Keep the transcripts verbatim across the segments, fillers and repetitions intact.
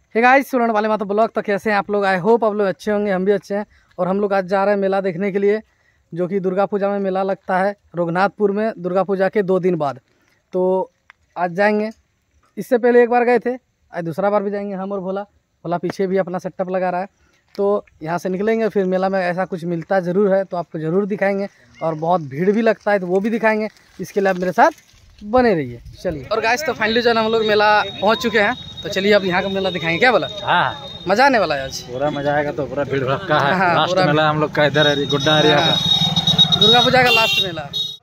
Hey guys, सुनने वाले माता ब्लॉग तो कैसे हैं आप लोग। आई होप आप लोग अच्छे होंगे, हम भी अच्छे हैं। और हम लोग आज जा रहे हैं मेला देखने के लिए, जो कि दुर्गा पूजा में मेला लगता है रघुनाथपुर में, दुर्गा पूजा के दो दिन बाद। तो आज जाएंगे। इससे पहले एक बार गए थे, आज दूसरा बार भी जाएंगे हम और भोला। भोला पीछे भी अपना सेटअप लगा रहा है। तो यहाँ से निकलेंगे, फिर मेला में ऐसा कुछ मिलता ज़रूर है तो आपको ज़रूर दिखाएंगे। और बहुत भीड़ भी लगता है तो वो भी दिखाएंगे। इसके लिए आप मेरे साथ बने रहिए। चलिए। और गाइस, तो फाइनली जो है हम लोग मेला पहुंच चुके हैं। तो चलिए अब यहाँ का मेला दिखाएंगे। क्या बोला? हाँ, मजा आने वाला है आज। पूरा मजा आएगा। तो पूरा भीड़ भड़का है। हाँ, लास्ट मेला हम लोग का इधर है, गुड्डा एरिया का। दुर्गा पूजा का लास्ट मेला।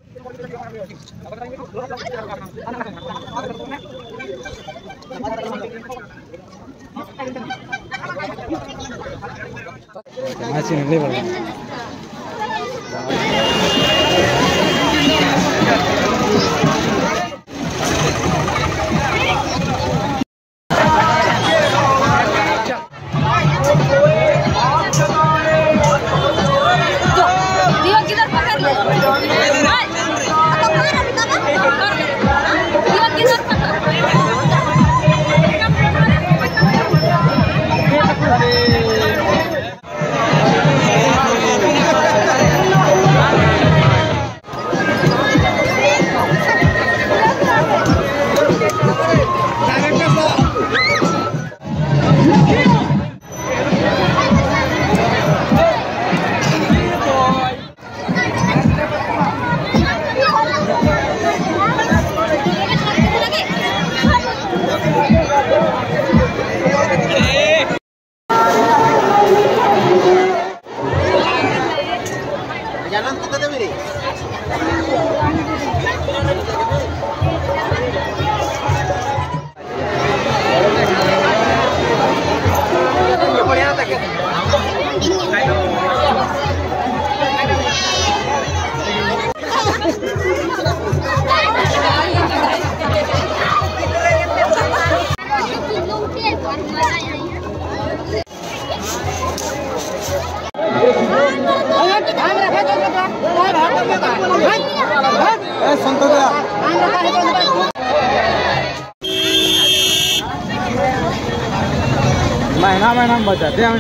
महीना महीना में बचा दे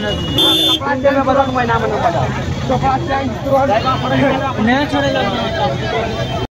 महीना महीना में बचा तो